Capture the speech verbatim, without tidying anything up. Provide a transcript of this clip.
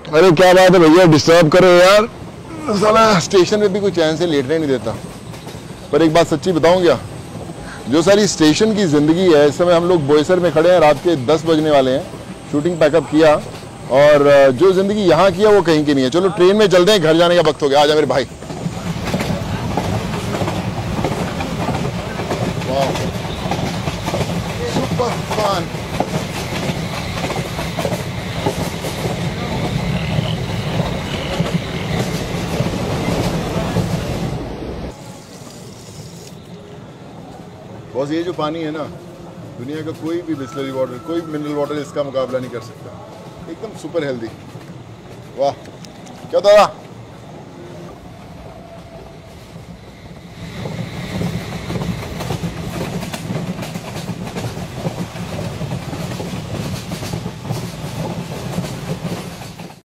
अरे क्या बात है भैया, डिस्टर्ब करो यार। साला स्टेशन में भी कोई चैन से लेटने नहीं देता। पर एक बात सच्ची बताऊं क्या, जो सारी स्टेशन की जिंदगी है, इस समय हम लोग बोईसर में खड़े हैं, रात के दस बजने वाले हैं, शूटिंग पैकअप किया और जो जिंदगी यहाँ की है वो कहीं की नहीं है। चलो ट्रेन में चलते हैं, घर जाने का वक्त हो गया। आजा मेरे भाई। Super fun. बॉस ये जो पानी है ना, दुनिया का कोई भी बिस्लरी वाटर, कोई मिनरल वाटर इसका मुकाबला नहीं कर सकता। एकदम सुपर हेल्दी। वाह क्या था।